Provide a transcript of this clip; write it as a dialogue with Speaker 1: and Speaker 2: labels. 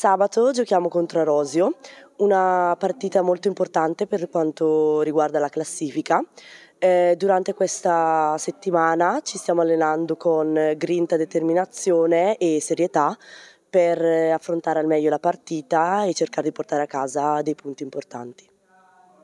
Speaker 1: Sabato giochiamo contro Arosio, una partita molto importante per quanto riguarda la classifica. Durante questa settimana ci stiamo allenando con grinta, determinazione e serietà per affrontare al meglio la partita e cercare di portare a casa dei punti importanti.